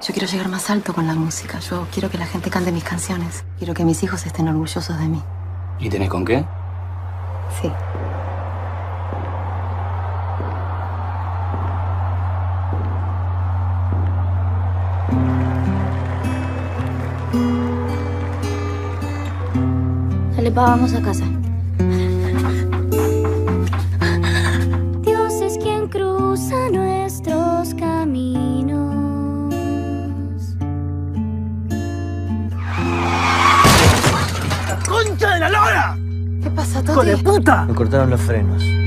Yo quiero llegar más alto con la música. Yo quiero que la gente cante mis canciones. Quiero que mis hijos estén orgullosos de mí. ¿Y tenés con qué? Sí. Dale, pa, vamos a casa. Dios es quien cruza nuestros caminos. ¡Concha de la lora! ¿Qué pasa, Toti? ¡Hijo de puta! Me cortaron los frenos.